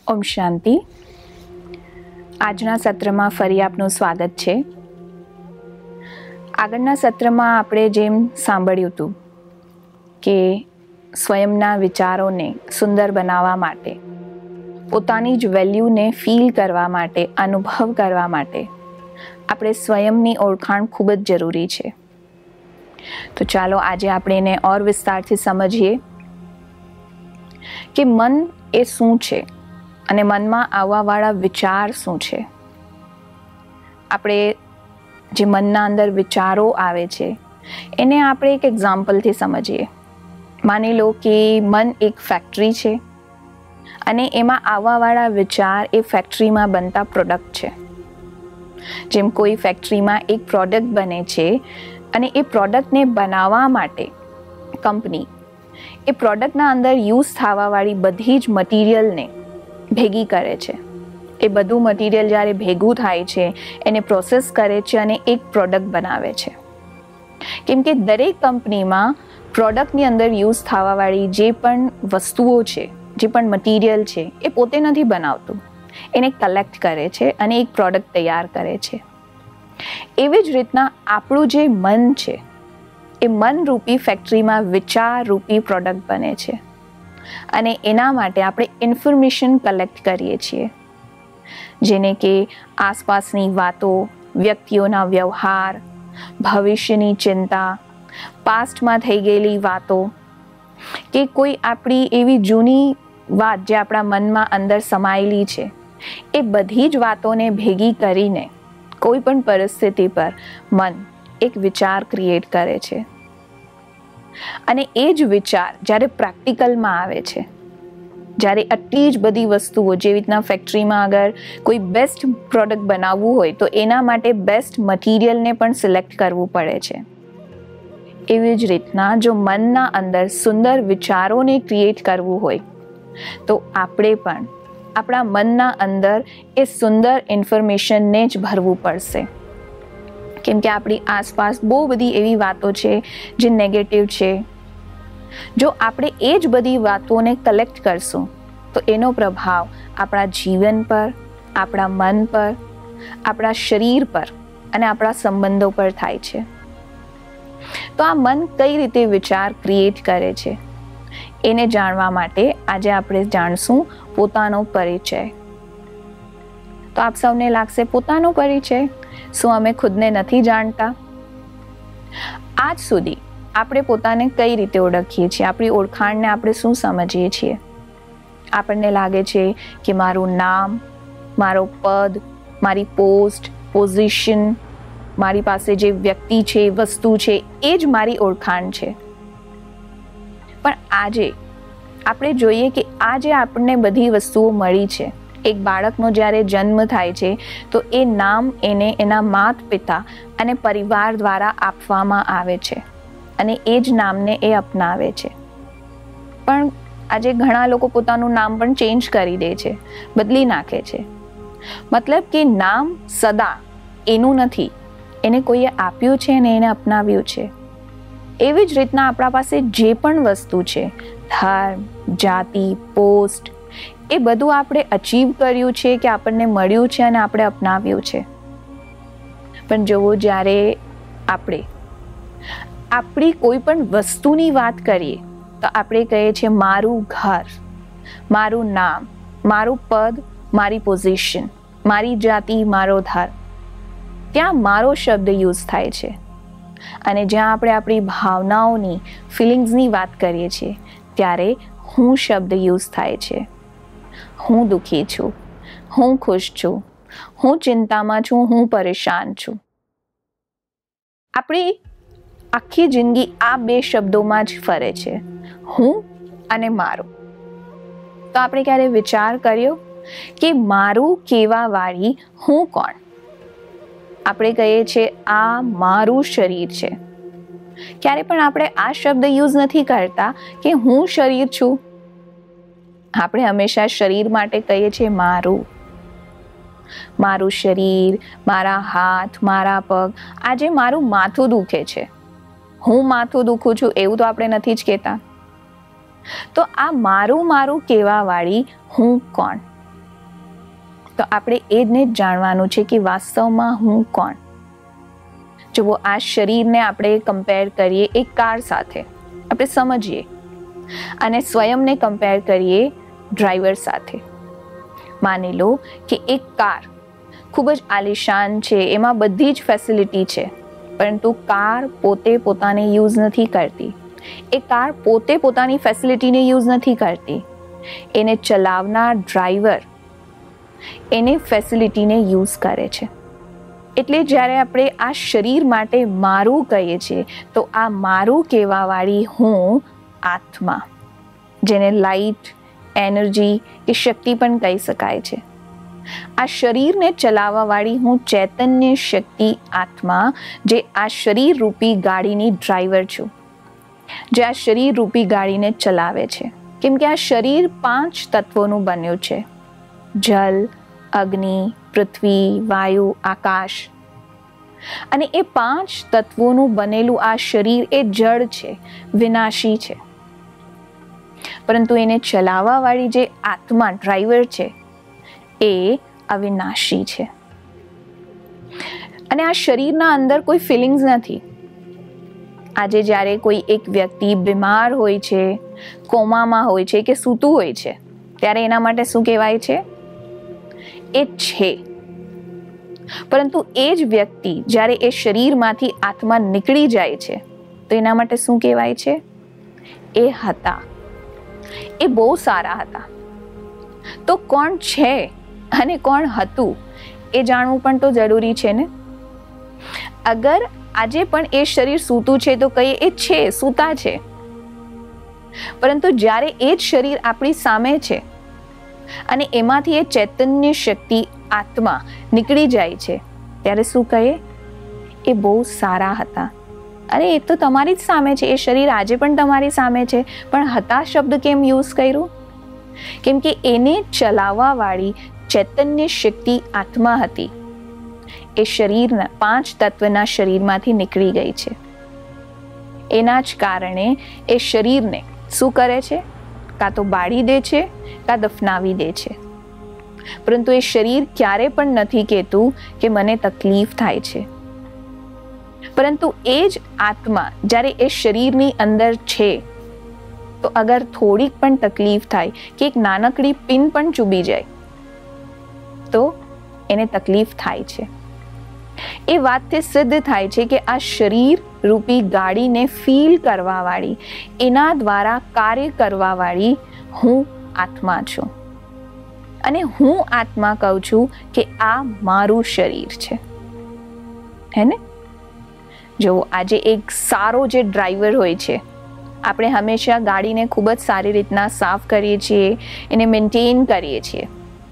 ઓમ શાંતિ. આજના સત્રમાં ફરી આપનું સ્વાગત છે. આગળના સત્રમાં આપણે જેમ સાંભળ્યું હતું કે સ્વયંના વિચારોને સુંદર બનાવવા માટે, પોતાની જ વેલ્યુને ફીલ કરવા માટે, અનુભવ કરવા માટે આપણે સ્વયંની ઓળખાણ ખૂબ જ જરૂરી છે. તો ચાલો આજે આપણે એને ઓર વિસ્તારથી સમજીએ કે મન એ શું છે અને મનમાં આવવાવાળા વિચાર શું છે. આપણે જે મનના અંદર વિચારો આવે છે એને આપણે એક એક્ઝામ્પલથી સમજીએ. માની લો કે મન એક ફેક્ટરી છે અને એમાં આવવાવાળા વિચાર એ ફેક્ટરીમાં બનતા પ્રોડક્ટ છે. જેમ કોઈ ફેક્ટરીમાં એક પ્રોડક્ટ બને છે અને એ પ્રોડક્ટને બનાવવા માટે કંપની એ પ્રોડક્ટના અંદર યુઝ થવાવાળી બધી જ મટીરિયલને ભેગી કરે છે. એ બધું મટીરિયલ જ્યારે ભેગું થાય છે એને પ્રોસેસ કરે છે અને એક પ્રોડક્ટ બનાવે છે. કેમ કે દરેક કંપનીમાં પ્રોડક્ટની અંદર યુઝ થવાવાળી જે પણ વસ્તુઓ છે, જે પણ મટીરિયલ છે, એ પોતે નથી બનાવતું, એને કલેક્ટ કરે છે અને એક પ્રોડક્ટ તૈયાર કરે છે. એવી જ રીતના આપણું જે મન છે એ મનરૂપી ફેક્ટરીમાં વિચારરૂપી પ્રોડક્ટ બને છે અને એના માટે આપણે ઇન્ફોર્મેશન કલેક્ટ કરીએ છીએ, જેને કે આસપાસની વાતો, વ્યક્તિઓના વ્યવહાર, ભવિષ્યની ચિંતા, પાસ્ટમાં થઈ ગયેલી વાતો કે કોઈ આપણી એવી જૂની વાત જે આપણા મનમાં અંદર સમાયેલી છે, એ બધી જ વાતોને ભેગી કરીને કોઈ પણ પરિસ્થિતિ પર મન એક વિચાર ક્રિએટ કરે છે. અને એ જ વિચાર જ્યારે પ્રેક્ટિકલમાં આવે છે, જ્યારે આટલી જ બધી વસ્તુઓ, જેવી રીતના ફેક્ટરીમાં અગર કોઈ બેસ્ટ પ્રોડક્ટ બનાવવું હોય તો એના માટે બેસ્ટ મટીરિયલને પણ સિલેક્ટ કરવું પડે છે. એવી જ રીતના જો મનના અંદર સુંદર વિચારોને ક્રિએટ કરવું હોય તો આપણે પણ આપણા મનના અંદર એ સુંદર ઇન્ફોર્મેશનને જ ભરવું પડશે. કેમ કે આપણી આસપાસ બહુ બધી એવી વાતો છે જે નેગેટિવ છે. જો આપણે એ જ બધી વાતોને કલેક્ટ કરશું તો એનો પ્રભાવ આપણા જીવન પર, આપણા મન પર, આપણા શરીર પર અને આપણા સંબંધો પર થાય છે. તો આ મન કઈ રીતે વિચાર ક્રિએટ કરે છે એને જાણવા માટે આજે આપણે જાણશું પોતાનો પરિચય. તો આપ સૌને લાગશે, પોતાનો પરિચય? શું અમે ખુદને નથી જાણતા? આજ સુધી આપણે પોતાને કઈ રીતે ઓળખીએ છીએ? આપણી ઓળખાણને આપણે શું સમજીએ છીએ? આપણને લાગે છે કે મારું નામ, મારો પદ, મારી પોસ્ટ, પોઝિશન, મારી પાસે જે વ્યક્તિ છે, વસ્તુ છે, એ જ મારી ઓળખાણ છે. પણ આજે આપણે જોઈએ કે આજે આપણને બધી વસ્તુઓ મળી છે. એક બાળકનો જ્યારે જન્મ થાય છે તો એ નામ એને એના માતા પિતા અને પરિવાર દ્વારા આપવામાં આવે છે અને એ જ નામને એ અપનાવે છે. પણ આજે ઘણા લોકો પોતાનું નામ પણ ચેન્જ કરી દે છે, બદલી નાખે છે. મતલબ કે નામ સદા એનું નથી, એને કોઈએ આપ્યું છે અને એને અપનાવ્યું છે. એવી જ રીતના આપણા પાસે જે પણ વસ્તુ છે, ધર્મ, જાતિ, પોસ્ટ, એ બધું આપણે અચીવ કર્યું છે કે આપણને મળ્યું છે અને આપણે અપનાવ્યું છે. પણ જુઓ, જ્યારે આપણે આપણી કોઈ પણ વસ્તુની વાત કરીએ તો આપણે કહીએ છીએ મારું ઘર, મારું નામ, મારું પદ, મારી પોઝિશન, મારી જાતિ, મારો ધર્મ. ત્યાં મારો શબ્દ યુઝ થાય છે. અને જ્યાં આપણે આપણી ભાવનાઓની, ફિલિંગ્સની વાત કરીએ છીએ ત્યારે હું શબ્દ યુઝ થાય છે. હું દુઃખી છું, હું ખુશ છું, હું ચિંતામાં છું, હું પરેશાન છું. આપણી આખી જિંદગી આ બે શબ્દોમાં જ ફરે છે, હું અને મારું. તો આપણે ક્યારે વિચાર કર્યો કે મારું કહેવા વાળી હું કોણ? આપણે કહીએ છીએ આ મારું શરીર છે. ક્યારે પણ આપણે આ શબ્દ યુઝ નથી કરતા કે હું શરીર છું. આપણે હંમેશા શરીર માટે કહીએ છીએ મારું. મારું શરીર, મારા હાથ, મારા પગ. આજે મારું માથું દુખે છે, હું માથું દુખું છું એવું તો આપણે નથી જ કહેતા. તો આ મારું મારું કહેવા વાળી હું કોણ? તો આપણે એને જ જાણવાનું છે કે વાસ્તવમાં હું કોણ. જુઓ, આ શરીરને આપણે કમ્પેર કરીએ એક કાર સાથે, આપણે સમજીએ, અને સ્વયંને કમ્પેર કરીએ ડ્રાઈવર સાથે. માની લો કે એક કાર ખૂબ જ આલિશાન છે, એમાં બધી જ ફેસિલિટી છે, પરંતુ કાર પોતે પોતાને યુઝ નથી કરતી. એ કાર પોતે પોતાની ફેસિલિટીને યુઝ નથી કરતી. એને ચલાવનાર ડ્રાઈવર એને ફેસિલિટીને યુઝ કરે છે. એટલે જ્યારે આપણે આ શરીર માટે મારું કહીએ છીએ, તો આ મારું કહેવાવાળી હું આત્મા, જેને લાઇટ, એનર્જી કે શક્તિ પણ કહી શકાય છે. આ શરીરને ચલાવવાવાળી હું ચૈતન્ય શક્તિ આત્મા, જે આ શરીર રૂપી ગાડીની ડ્રાઈવર છું, જે આ શરીર રૂપી ગાડીને ચલાવે છે. કેમ કે આ શરીર 5 તત્વોનું બન્યું છે: જલ, અગ્નિ, પૃથ્વી, વાયુ, આકાશ. અને એ 5 તત્વોનું બનેલું આ શરીર એ જડ છે, વિનાશી છે. પરંતુ એને ચલાવવાવાળી જે આત્મા, ડ્રાઈવર છે, એ અવિનાશી છે. અને આ શરીરના અંદર કોઈ ફિલિંગ્સ નથી. આજે જ્યારે કોઈ એક વ્યક્તિ બીમાર હોય છે, કોમામાં હોય છે કે સૂતું હોય છે, ત્યારે એના માટે શું કહેવાય છે? એ છે. પરંતુ એ જ વ્યક્તિ જ્યારે એ શરીરમાંથી આત્મા નીકળી જાય છે, તો એના માટે શું કહેવાય છે? એ હતા. એ બહુ સારા હતા. તો કોણ છે અને કોણ હતું એ જાણવું પણ તો જરૂરી છે ને. અગર આજે પણ એ શરીર સૂતું છે તો કહીએ એ છે, સૂતા છે. પરંતુ જ્યારે એ જ શરીર આપણી સામે છે અને એમાંથી એ ચૈતન્ય શક્તિ આત્મા નીકળી જાય છે, ત્યારે શું કહીએ? એ બહુ સારા હતા. અરે એ તો તમારી જ સામે છે, એ શરીર આજે પણ તમારી સામે છે, પણ હતા શબ્દ કેમ યુઝ કર્યું? કેમ કે એને ચલાવવાવાળી ચૈતન્ય શક્તિ આત્મા હતી. એ શરીરના 5 તત્વના શરીરમાંથી નીકળી ગઈ છે. એના જ કારણે એ શરીરને શું કરે છે? કાં તો બાળી દે છે, કાં દફનાવી દે છે. પરંતુ એ શરીર ક્યારે પણ નથી કહેતું કે મને તકલીફ થાય છે. પરંતુ એ જ આત્મા જ્યારે એ શરીરની અંદર છે, તો અગર થોડીક પણ તકલીફ થાય કે એક નાનકડી પિન પણ ચૂબી જાય, તો એને તકલીફ થાય છે. એ વાતથી સિદ્ધ થાય છે કે આ શરીર રૂપી ગાડીને ફીલ કરવાવાળી, એના દ્વારા કાર્ય કરવાવાળી હું આત્મા છું. અને હું આત્મા કહું છું કે આ મારું શરીર છે. હે ને? જો આજે એક સારો જે ડ્રાઈવર હોય છે, આપણે હંમેશા ગાડીને ખૂબ જ સારી રીતના સાફ કરીએ છીએ, એને મેન્ટેન કરીએ છીએ.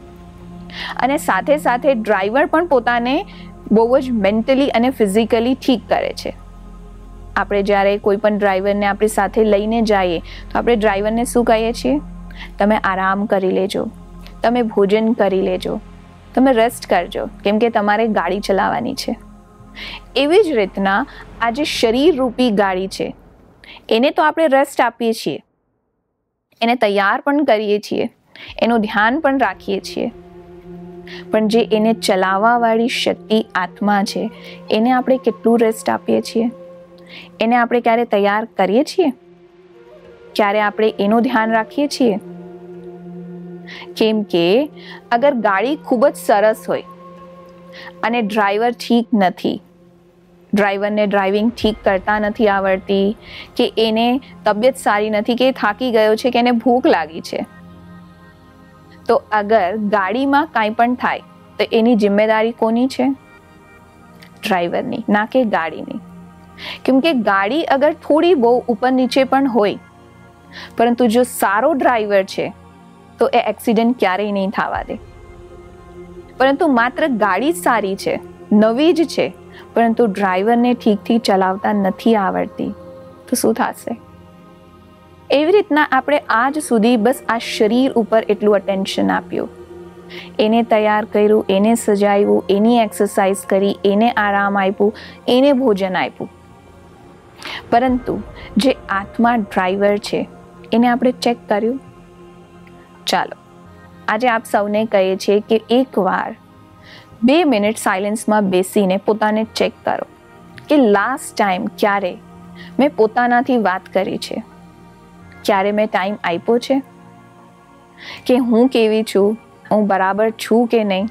અને સાથે સાથે ડ્રાઈવર પણ પોતાને બહુ જ મેન્ટલી અને ફિઝિકલી ઠીક કરે છે. આપણે જ્યારે કોઈ પણ ડ્રાઈવરને આપણી સાથે લઈને જઈએ, તો આપણે ડ્રાઈવરને શું કહીએ છીએ? તમે આરામ કરી લેજો, તમે ભોજન કરી લેજો, તમે રેસ્ટ કરજો, કેમ કે તમારે ગાડી ચલાવવાની છે. એવી જ રીતના આ જે શરીર રૂપી ગાડી છે, એને તો આપણે રેસ્ટ આપીએ છીએ, એને તૈયાર પણ કરીએ છીએ, એનું ધ્યાન પણ રાખીએ છીએ. પણ જે એને ચલાવવાવાળી શક્તિ આત્મા છે, એને આપણે કેટલું રેસ્ટ આપીએ છીએ? એને આપણે ક્યારે તૈયાર કરીએ છીએ? ક્યારે આપણે એનું ધ્યાન રાખીએ છીએ? કેમ કે અગર ગાડી ખૂબ જ સરસ હોય અને ડ્રાઈવર ઠીક નથી, ડ્રાઈવરને ડ્રાઇવિંગ ઠીક કરતા નથી આવડતી, કે એને તબિયત સારી નથી, કે થાકી ગયો છે, કે એને ભૂખ લાગી છે, તો અગર ગાડીમાં કાંઈ પણ થાય તો એની જિમ્મેદારી કોની છે? ડ્રાઈવરની, ના કે ગાડીની. કેમ કે ગાડી અગર થોડી બહુ ઉપર નીચે પણ હોય, પરંતુ જો સારો ડ્રાઈવર છે તો એ એક્સિડન્ટ ક્યારેય નહીં થવા દે. પરંતુ માત્ર ગાડી સારી છે, નવી જ છે, પરંતુ ડ્રાઈવરને ઠીકથી ચલાવતા નથી આવડતી, તો શું થશે? એવી રીતના આપણે આજ સુધી બસ આ શરીર ઉપર એટલું અટેન્શન આપ્યું, એને તૈયાર કર્યું, એને સજાવ્યું, એની એક્સરસાઇઝ કરી, એને આરામ આપ્યું, એને ભોજન આપ્યું. પરંતુ જે આત્મા ડ્રાઈવર છે, એને આપણે ચેક કર્યું? ચાલો આજે આપ સૌને કહીએ છીએ કે એકવાર 2 મિનિટ સાયલેન્સમાં બેસીને પોતાને ચેક કરો કે લાસ્ટ ટાઈમ ક્યારે મેં પોતાનાથી વાત કરી છે, ક્યારે મેં ટાઈમ આપ્યો છે કે હું કેવી છું, હું બરાબર છું કે નહીં.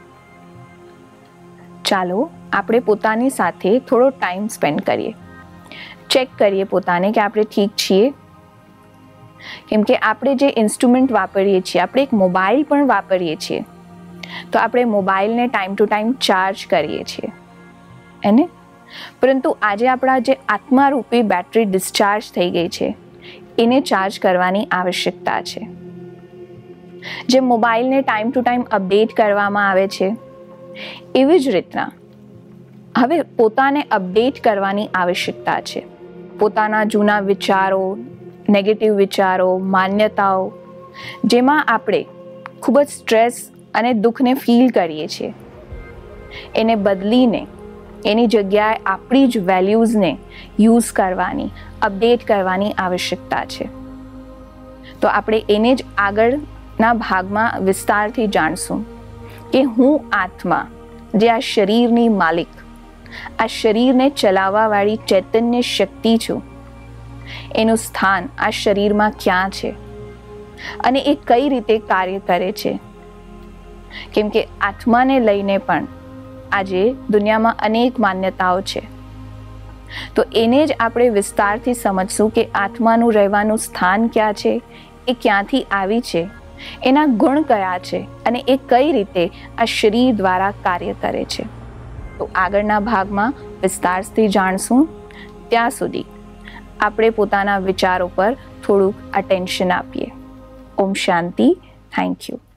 ચાલો આપણે પોતાની સાથે થોડો ટાઈમ સ્પેન્ડ કરીએ, ચેક કરીએ પોતાને કે આપણે ઠીક છીએ. કેમ કે આપણે જે ઇન્સ્ટ્રુમેન્ટ વાપરીએ છીએ, આપણે એક મોબાઈલ પણ વાપરીએ છીએ, તો આપણે મોબાઈલને ટાઈમ ટુ ટાઈમ ચાર્જ કરીએ છીએ એને, પરંતુ આજે આપણા જે આત્મારૂપી બેટરી ડિસ્ચાર્જ થઈ ગઈ છે એને ચાર્જ કરવાની આવશ્યકતા છે. જે મોબાઈલને ટાઈમ ટુ ટાઈમ અપડેટ કરવામાં આવે છે, એવી જ રીતના હવે પોતાને અપડેટ કરવાની આવશ્યકતા છે. પોતાના જૂના વિચારો, નેગેટિવ વિચારો, માન્યતાઓ, જેમાં આપણે ખૂબ જ સ્ટ્રેસ અને દુઃખને ફીલ કરીએ છીએ, એને બદલીને એની જગ્યાએ આપણી જ વેલ્યુઝને યુઝ કરવાની, અપડેટ કરવાની આવશ્યકતા છે. તો આપણે એને જ આગળના ભાગમાં વિસ્તારથી જાણશું કે હું આત્મા, જે આ શરીરની માલિક, આ શરીરને ચલાવવાવાળી ચૈતન્ય શક્તિ છું, એનું સ્થાન આ શરીરમાં ક્યાં છે અને એ કઈ રીતે કાર્ય કરે છે. કેમ કે આત્માને લઈને પણ આજે દુનિયામાં અનેક માન્યતાઓ છે, તો એને જ આપણે વિસ્તારથી સમજશું કે આત્માનું રહેવાનું સ્થાન ક્યાં છે, એ ક્યાંથી આવી છે, એના ગુણ કયા છે અને એ કઈ રીતે આ શરીર દ્વારા કાર્ય કરે છે. તો આગળના ભાગમાં વિસ્તારથી જાણશું. ત્યાં સુધી આપણે પોતાના વિચારો પર થોડુંક અટેન્શન આપીએ. ઓમ શાંતિ. Thank you.